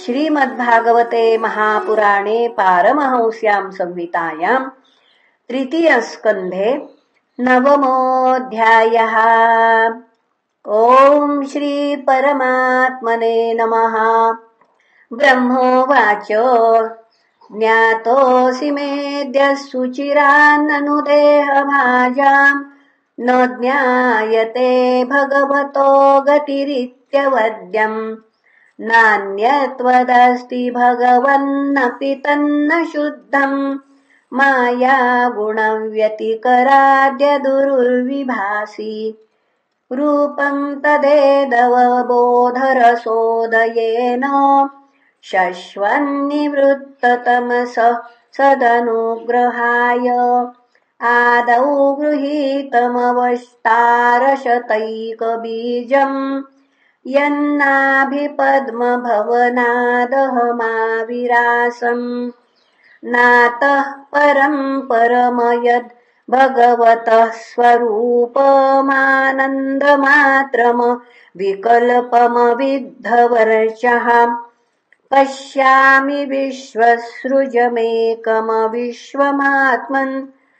श्रीमद्भागवते महापुराणे पारमहंस्यां संहितायां तृतीयस्कन्धे नवमोऽध्यायः। ॐ श्रीपरमात्मने नमः। ब्रह्मोवाच ज्ञातोऽसि मेऽद्य सुचिरान्ननुदेहभाजाम् न ज्ञायते भगवतो गतिरित्यवद्यम् नान्यत्वदस्ति भगवन्नपि तन्न शुद्धम् माया गुणव्यतिकराद्य दुर्विभासि रूपम् तदेदवबोधरसोदयेन शश्वन्निवृत्ततमसः सदनुग्रहाय आदौ गृहीतमवष्टारशतैकबीजम् यन्नाभिपद्मभवनादहमाविरासम् नातः परम् परमयद् भगवतः स्वरूपमानन्दमात्रम विकल्पमविद्धवर्चः पश्यामि विश्वसृजमेकमविश्वमात्मन्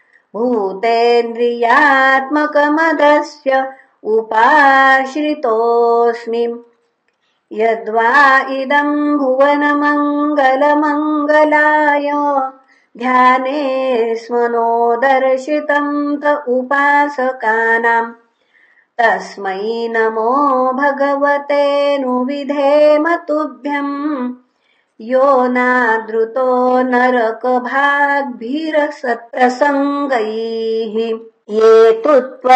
भूतेन्द्रियात्मकमदस्य उपाश्रितोऽस्मि यद्वा इदं भुवनमङ्गलमङ्गलाय ध्यानेऽस्मनो दर्शितं त उपासकानाम् तस्मै नमो भगवते नुविधेम तुभ्यम् यो नादृतो नरकभाग्भिरसत्प्रसङ्गैः ये तु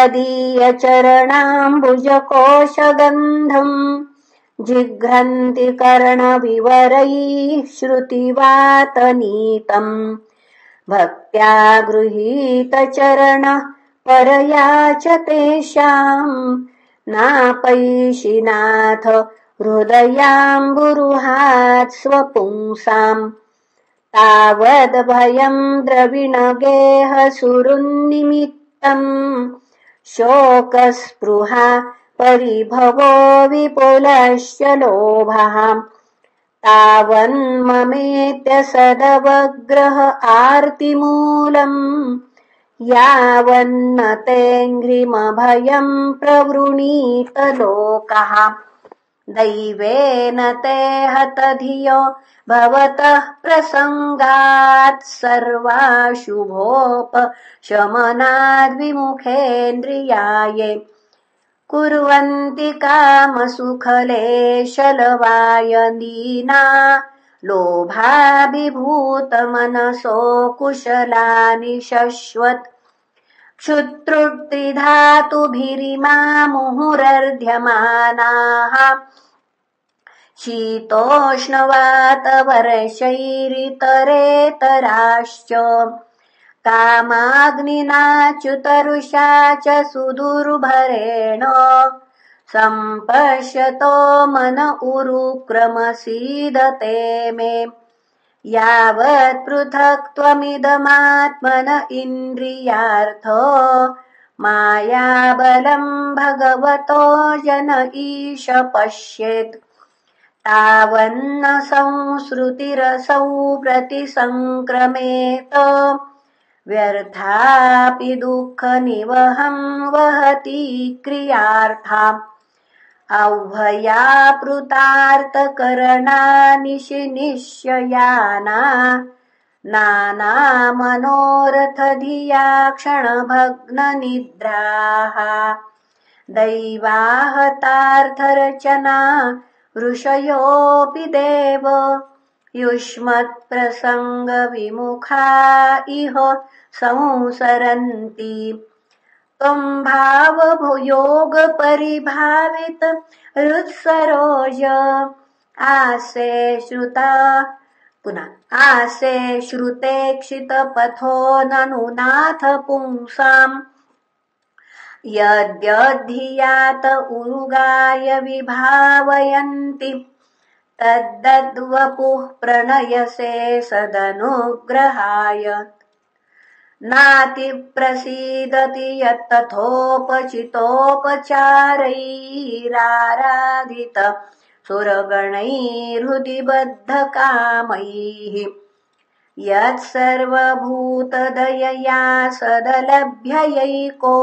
त्वदीयचरणाम्बुजकोशगन्धम् जिघ्रन्ति कर्णविवरैः श्रुतिवातनीतम् भक्त्या गृहीतचरणः परया च तेषाम् नापैषिनाथ हृदयाम्बुरुहात् स्वपुंसाम् तावद्भयम् द्रविणगेहसुरुन्निमित्तम् शोकस्पृहा परिभवो विपुलश्च लोभः तावन्ममेत्य सदवग्रह आर्तिमूलम् यावन्न तेऽङ्घ्रिमभयम् प्रवृणीत लोकः दैवेन ते हतधियो भवतः प्रसङ्गात् सर्वाशुभोपशमनाद्विमुखेन्द्रियाये कुर्वन्ति कामसुखलेशलवायन्दीना लोभाभिभूतमनसो कुशलानि शश्वत् क्षुत्रुक्तिधातुभिरिमामुहुरर्ध्यमानाः शीतोष्णवातवर्षैरितरेतराश्च कामाग्निनाच्युतरुषा च सुदुर्भरेण सम्पश्यतो मन उरुक्रमसीदते मे यावत् पृथक्त्वमिदमात्मन इन्द्रियार्थ मायाबलम् भगवतो जन ईश पश्येत् तावन्न संसृतिरसौ प्रतिसङ्क्रमेत व्यर्थापि दुःखनिवहम् वहति क्रियार्था औभयाप्लुतार्थकरणानिशिनिश्ययाना नानामनोरथधिया क्षणभग्ननिद्राः दैवाहतार्थरचना ऋषयोऽपि देव युष्मत्प्रसङ्गविमुखा इह संसरन्ति त्वम् भावयोगपरिभावित हृत्सरोज आसे श्रुता पुनः आसे श्रुतेक्षितपथो ननु नाथ पुंसाम् यद्यधियात उरुगाय विभावयन्ति तद्दद्वपुः प्रणयसे सदनुग्रहाय नातिप्रसीदति यत्तथोपचितोपचारैराराधित सुरगणैर्हृदि बद्धकामैः यत्सर्वभूतदयया सदलभ्ययैको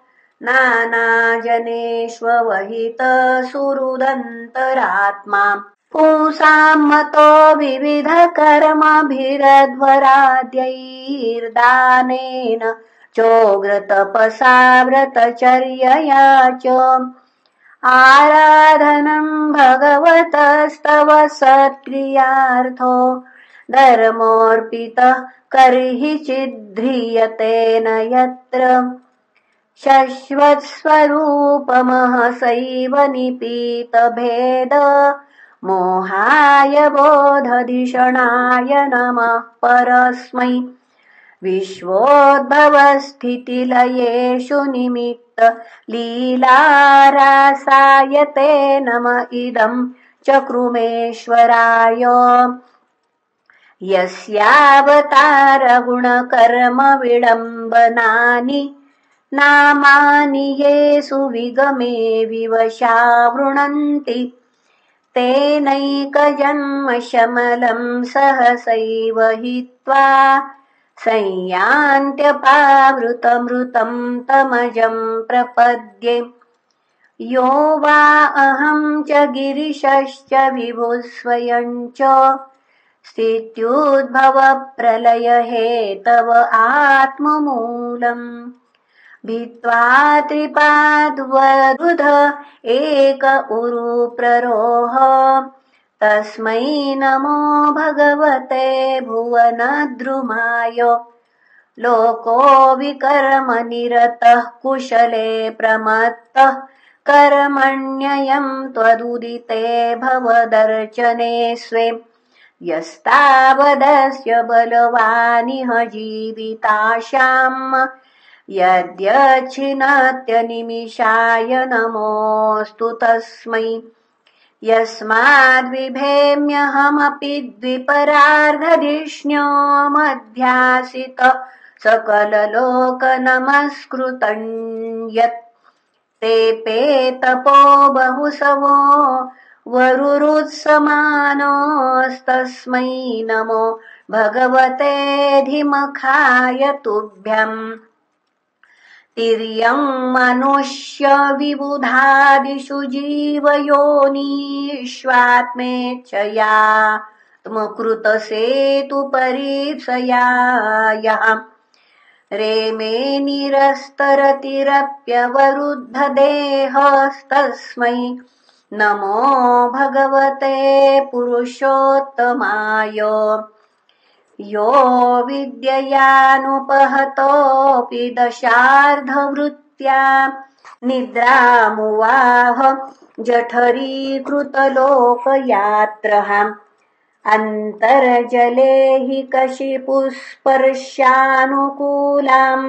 नानाजनेष्वहितसुहृदन्तरात्मा पुंसां मतो विविधकर्मभिरध्वराद्यैर्दानेन चोग्रतपसा व्रतचर्यया च आराधनं भगवतस्तव सत्क्रियार्थो धर्मोऽर्पितः कर्हि चिद्ध्रियते न यत्र शश्वत्स्वरूपमहसैव निपीतभेद मोहाय बोधधिषणाय नमः परस्मै विश्वोद्भवस्थितिलयेषु निमित्त लीलारासाय ते नम इदं चक्रुमेश्वराय यस्यावतारगुणकर्म विडम्बनानि नामानि येषु विगमे विवशा वृणन्ति तेनैकजन्मशमलं सहसैव हित्वा संयान्त्यपावृतमृतं तमजं प्रपद्ये यो वा अहं च गिरिशश्च विभुः स्वयं च स्थित्युद्भवप्रलयहेतव आत्ममूलम् भित्त्वा त्रिपाद्वदुध एक उरुप्ररोह तस्मै नमो भगवते भुवनद्रुमाय लोको विकर्मनिरतः कुशले प्रमत्तः कर्मण्ययं त्वदुदिते भवदर्चने स्वे यस्तावदस्य बलवानिह जीविताशाम् यद्यच्छिनत्यनिमिषाय नमोऽस्तु तस्मै यस्माद्विभेम्यहमपि द्विपरार्धधिष्ण्यो मध्यासित सकललोकनमस्कृतं यत् तेऽपेतपो बहुसवो वरुरुत्समानोस्तस्मै नमो भगवते धीमखाय तुभ्यम् तिर्यं मनुष्य विबुधादिषु जीवयोनीष्वात्मेच्छया त्मकृतसेतु परीप्सया यः रेमे निरस्तरतिरप्यवरुद्धदेहस्तस्मै नमो भगवते पुरुषोत्तमाय यो विद्ययानुपहतोऽपि दशार्धवृत्त्या निद्रामुवाह जठरीकृतलोकयात्रः अन्तर्जले हि कशिपुस्पर्शानुकूलाम्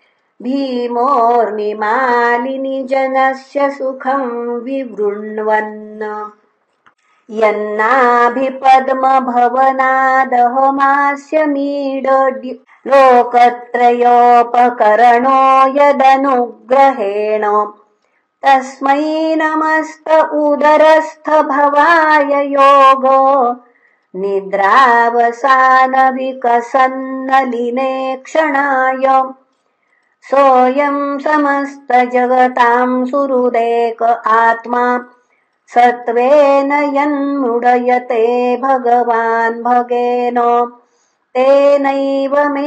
भीमोर्मिमालिनि जनस्य सुखं विवृण्वन् यन्नाभिपद्मभवनादहमास्यमीड लोकत्रयोपकरणो यदनुग्रहेण तस्मै नमस्त उदरस्थ भवाय योगो निद्रावसानविकसन्नलिने क्षणाय सोऽयं समस्तजगतां सुहृदेक आत्मा सत्त्वेन यन्मृडयते भगवान् भगेन तेनैव मे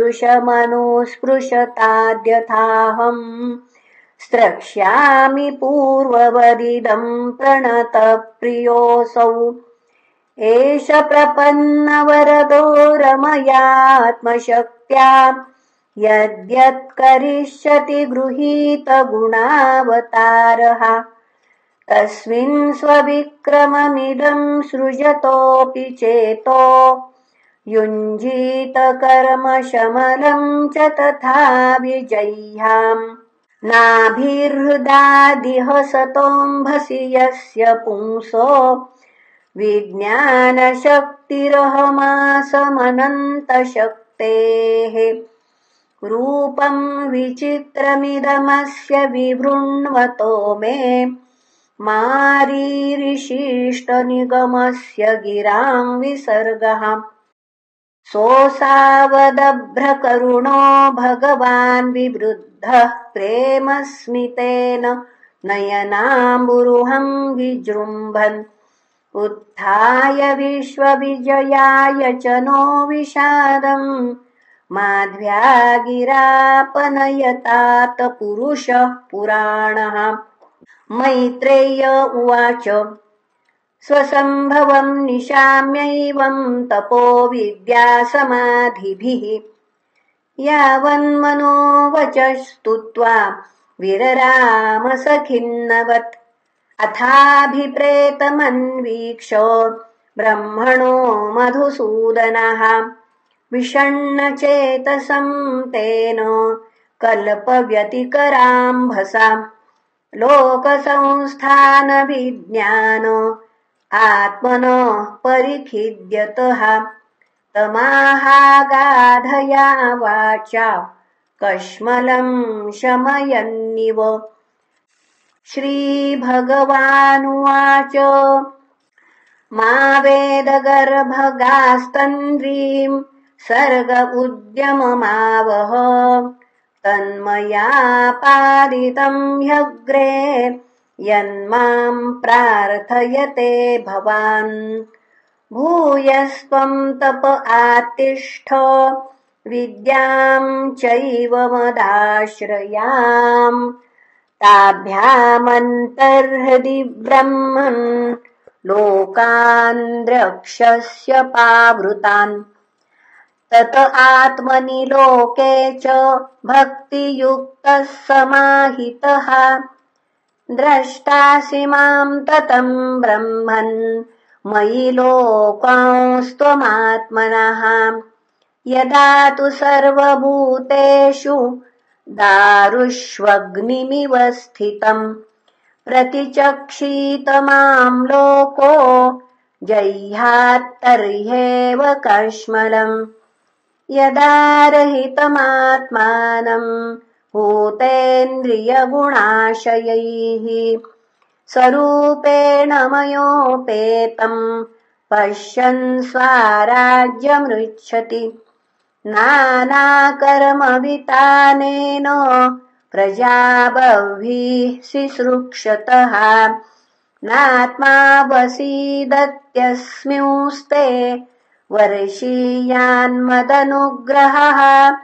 दृशमनुस्पृशताद्यथाहम् स्रक्ष्यामि पूर्ववदिदं प्रणतप्रियोऽसौ एष प्रपन्नवरदो रमयात्मशक्त्या यद्यत्करिष्यति गृहीतगुणावतारः तस्मिन् स्वविक्रममिदं सृजतोऽपि चेतो युञ्जीत कर्मशमलं च तथा विजह्याम् नाभिहृदादिह सतोऽम्भसि यस्य पुंसो विज्ञानशक्तिरहमासमनन्तशक्तेः रूपं विचित्रमिदमस्य विवृण्वतो मे मारीरिशिष्टनिगमस्य गिरां विसर्गः सोऽसावदभ्रकरुणो भगवान् विवृद्धः प्रेमस्मितेन नयनाम्बुरुहं विजृम्भन् उत्थाय विश्वविजयाय च नो विषादम् माध्व्या गिरापनयतात पुरुषः पुराणः। मैत्रेय उवाच स्वसम्भवम् निशाम्यैवम् तपो विद्यासमाधिभिः यावन्मनोवचः स्तुत्वा विररामसखिन्नवत् अथाभिप्रेतमन्वीक्ष ब्रह्मणो मधुसूदनः विषण्णचेतसं तेन कल्पव्यतिकराम्भसा लोकसंस्थानविज्ञान आत्मनः परिखिद्यतः तमाहागाधया वाचा कश्मलं शमयन्निव। श्रीभगवानुवाच मा वेदगर्भगास्तन्द्रीं सर्ग उद्यममावह तन्मया पादितं ह्यग्रे यन्मां प्रार्थयते भवान् भूयस्त्वं तप आत्तिष्ठ विद्यां चैव मदाश्रयाम् ताभ्यामन्तर्हृदि ब्रह्मन् लोकान् द्रक्ष्यस्य पावृतान् तत आत्मनि लोके च भक्तियुक्तः समाहितः द्रष्टासि मां ततं ब्रह्मन् मयि लोकांस्त्वमात्मनः यदा तु सर्वभूतेषु दारुष्वग्निमिव स्थितम् प्रतिचक्षीत मां लोको जह्यात्तर्ह्येव कश्मलम् यदा रहितमात्मानं भूतेन्द्रियगुणाशयैः स्वरूपेण मयोपेतं पश्यन् स्वाराज्यमृच्छति नानाकर्मवितानेन प्रजा बह्वीः सिसृक्षतः नात्मा वसीदत्यस्मिंस्ते वर्षीयान्मदनुग्रहः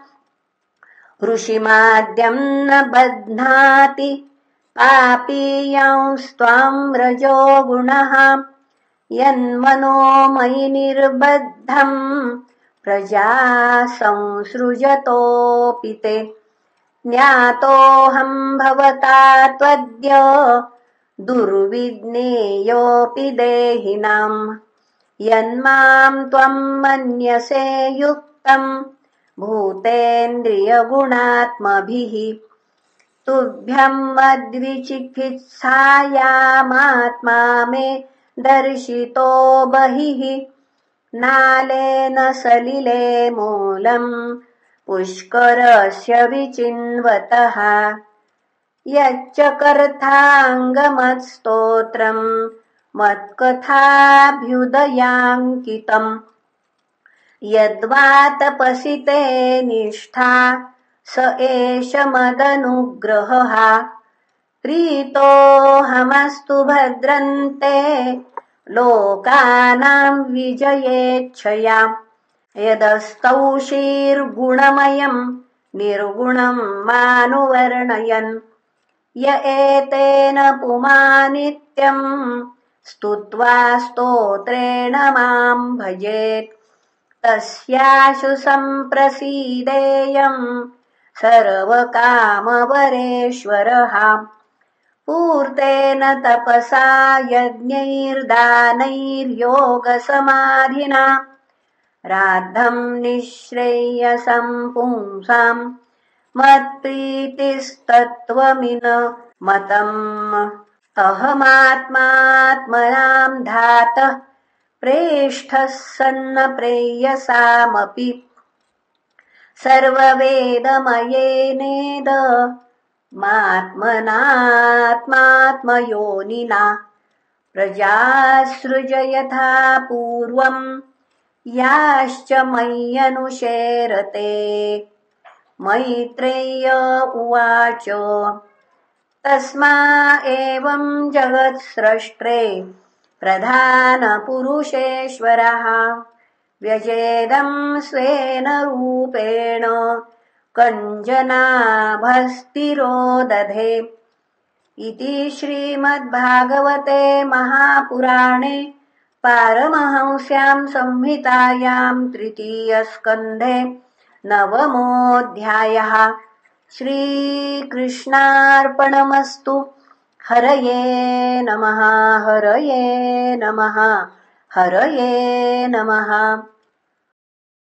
ऋषिमाद्यं न बध्नाति पापीयांस्त्वां रजो गुणः यन्मनोमयि निर्बद्धम् प्रजा संसृजतोऽपि ते ज्ञातोऽहं भवता त्वद्य दुर्विज्ञेयोऽपि देहिनाम् यन्मां त्वं मन्यसे युक्तं भूतेन्द्रियगुणात्मभिः तुभ्यं मद्विचिकित्सायामात्मा मे दर्शितो बहिः नालेन सलिले मूलम् पुष्करस्य विचिन्वतः यच्च कर्थाङ्गमत्स्तोत्रम् मत्कथाभ्युदयाङ्कितम् यद्वा तपसि ते निष्ठा स एष मदनुग्रहः प्रीतोऽहमस्तु भद्रन्ते लोकानां विजयेच्छया यदस्तौषीर्गुणमयम् निर्गुणं मानुवर्णयन् य एतेन पुमानित्यं स्तुत्वा स्तोत्रेण मां भजेत् तस्याशु सम्प्रसीदेयं सर्वकामवरेश्वरः पूर्तेन तपसा यज्ञैर्दानैर्योगसमाधिना राद्धं निःश्रेयसं पुंसां मत्प्रीतिस्तत्त्वमिन मतम् अहमात्मात्मनां धातः प्रेष्ठः सन्न प्रेयसामपि सर्ववेदमयेनेद मात्मनात्मात्मयोनिना प्रजासृज यथा पूर्वम् याश्च मय्यनुशेरते। मैत्रेय्य उवाच तस्मा एवं जगत्स्रष्टे प्रधानपुरुषेश्वरः व्यजेदं स्वेन रूपेण कञ्जनाभस्तिरो दधे। इति श्रीमद्भागवते महापुराणे पारमहंस्यां संहितायां तृतीयस्कन्धे नवमोऽध्यायः। श्रीकृष्णार्पणमस्तु। हरये नमः। हरये नमः। हरये नमः।